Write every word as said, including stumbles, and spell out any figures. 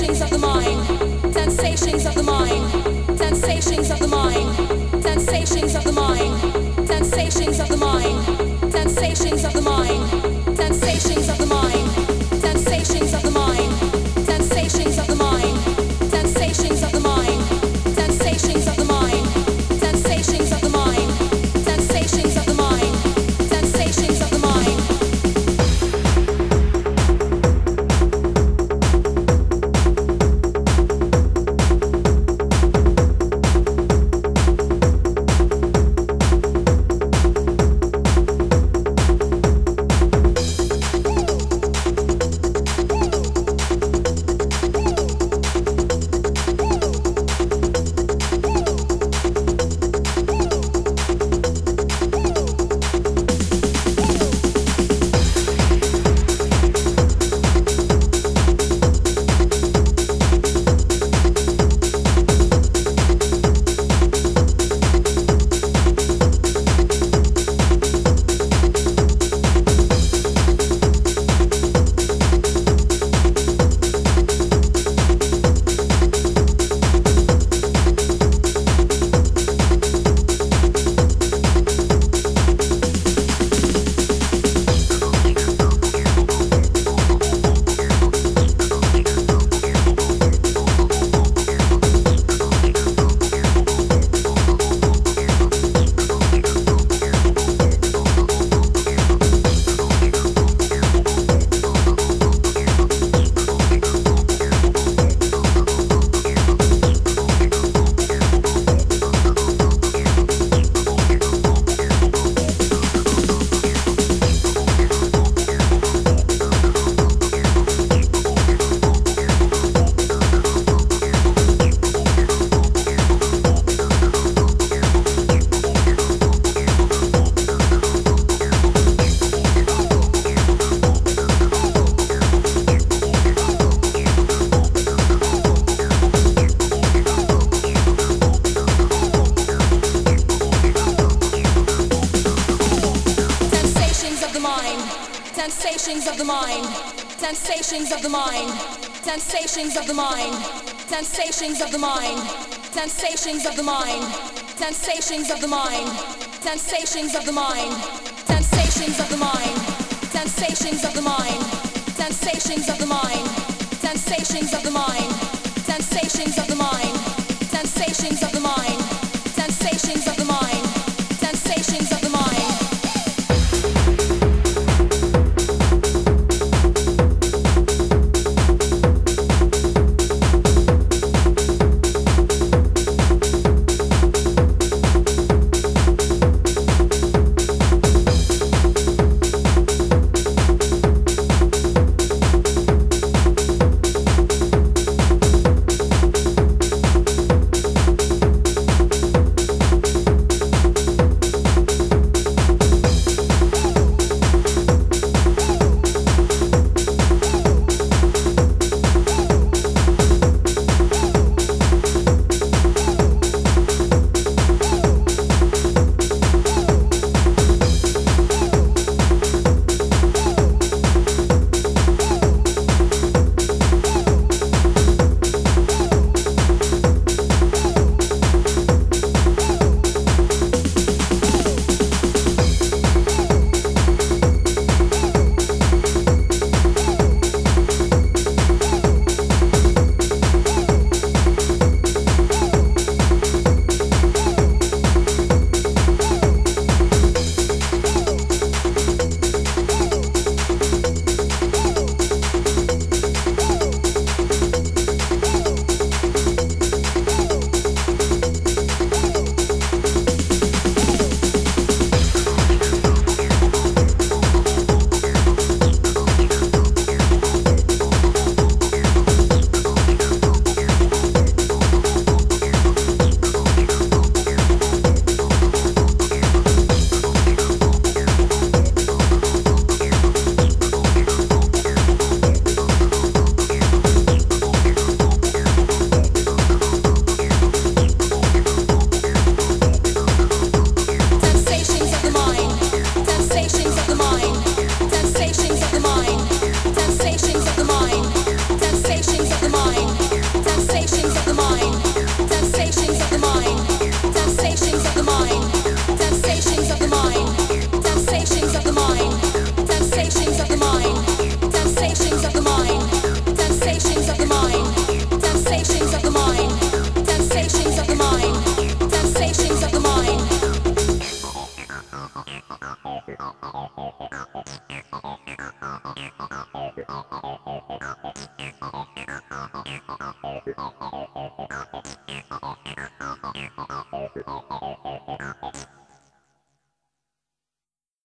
Sensations of the mind, sensations of the mind, sensations of the mind, sensations of the mind, sensations of the mind, sensations of the mind, sensations of the mind, sensations of the mind, sensations of the mind, sensations of the mind, sensations of the mind, sensations of the mind, sensations of the mind, sensations of the mind, sensations of the mind. Thank you.